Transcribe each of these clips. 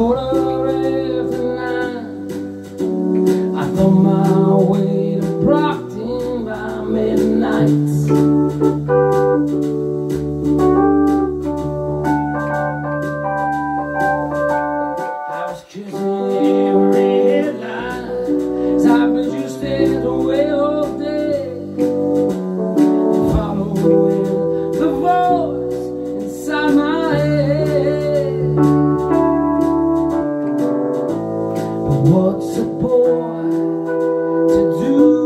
$9:15. I thought my way to Brockton by midnight. I was kissing every headline, as I bet you stayed away all day, following the voice inside my head. But what's a boy to do?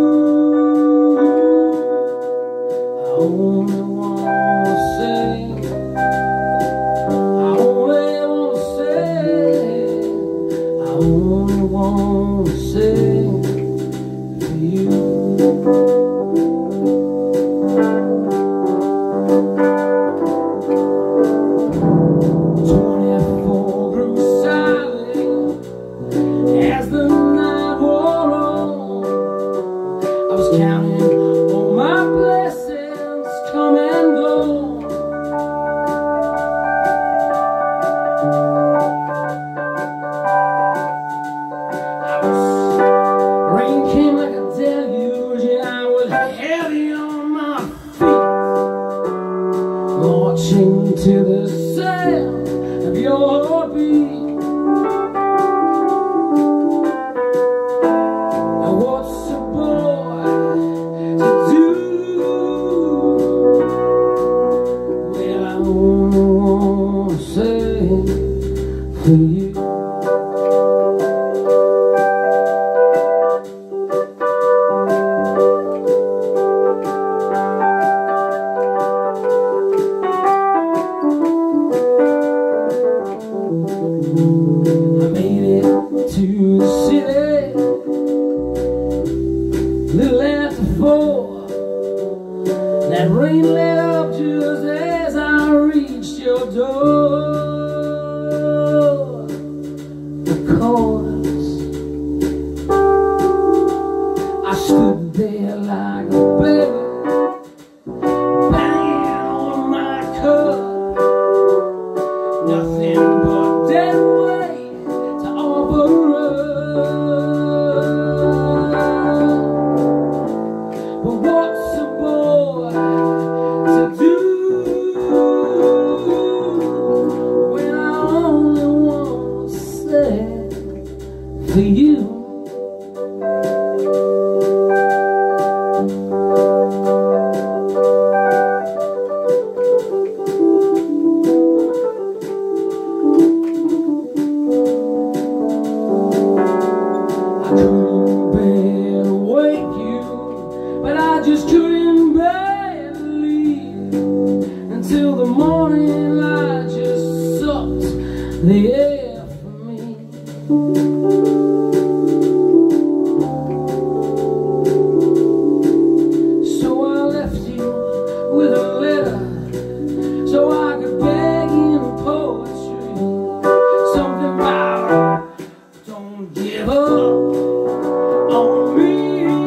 I only wanna say, I only wanna say, I only wanna say for you. 24 grew silent as the night wore on. I was counting all my blessings come and go. Rain came like a deluge and I was heavy on my feet, marching to the sound of your heartbeat. Now what's a boy to do? Well, I only wanna say for you. I made it to the city little after 4. That rain let up just as I reached your door. Of course, I stood there like a baby, banging on my cup. Nothing but dead weight to offer up. But what's a boy to do when I only want to say for you? I couldn't bear to wake you, but I just couldn't bear to leave until the morning light just sucked the air from me. So I left you with a letter so I could beg in poetry something about don't give up on me.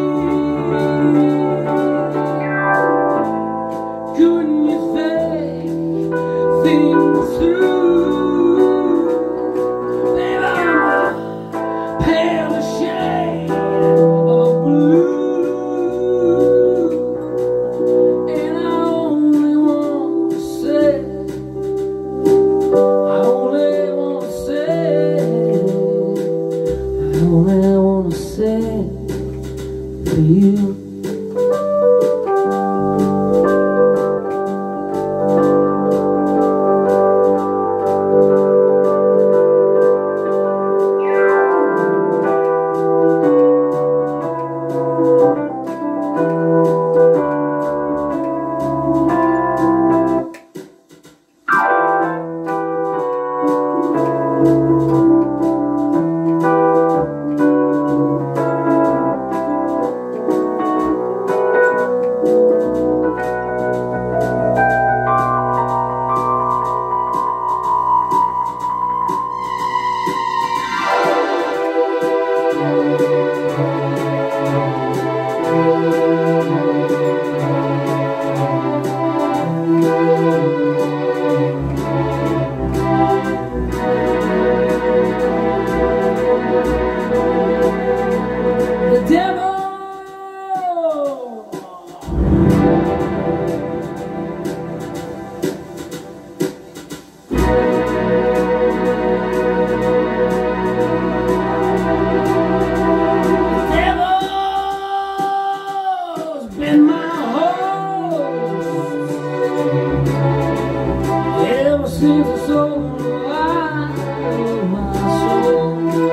Couldn't you think things through? Babe, I'm a pale shade of blue, and I only want to say, I only want to say, I only want to say for you.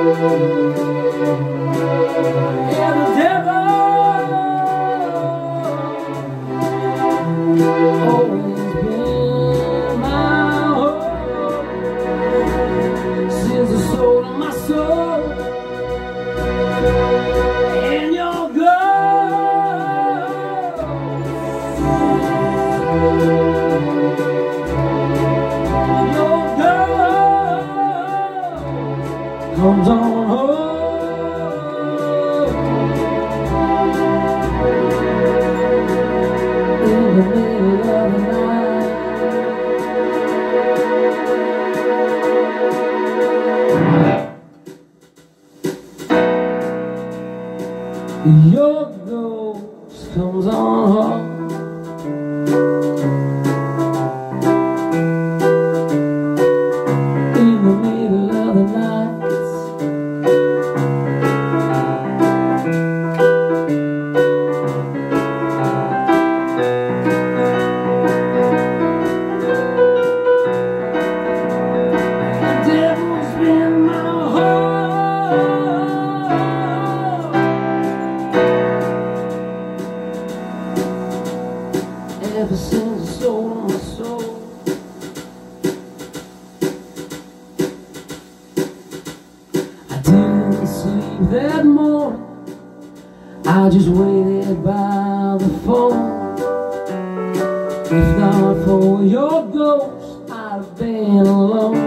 Yeah, the devil always been my hope since the soul of my soul. And your ghost comes on home in the middle of the night. Your ghost comes on home in the middle of the night. Ever since the soul of my soul, I didn't sleep that morning. I just waited by the phone. If not for your ghost, I'd have been alone.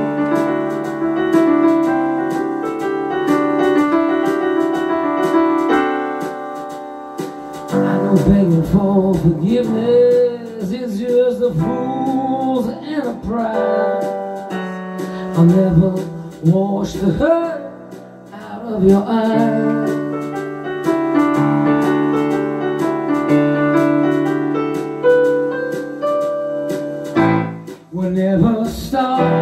I know begging for forgiveness is just a fool's enterprise. I'll never wash the hurt out of your eyes. We'll never stop